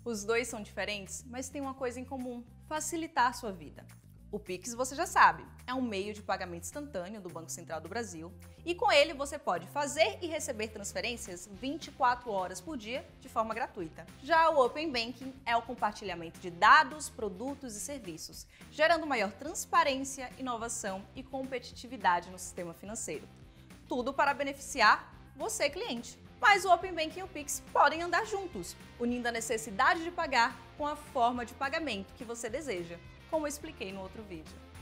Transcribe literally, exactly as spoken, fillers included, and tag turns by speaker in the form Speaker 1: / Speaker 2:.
Speaker 1: Os dois são diferentes, mas têm uma coisa em comum: facilitar a sua vida. O Pix, você já sabe, é um meio de pagamento instantâneo do Banco Central do Brasil e com ele você pode fazer e receber transferências vinte e quatro horas por dia de forma gratuita. Já o Open Banking é o compartilhamento de dados, produtos e serviços, gerando maior transparência, inovação e competitividade no sistema financeiro. Tudo para beneficiar você, cliente. Mas o Open Banking e o Pix podem andar juntos, unindo a necessidade de pagar com a forma de pagamento que você deseja, como eu expliquei no outro vídeo.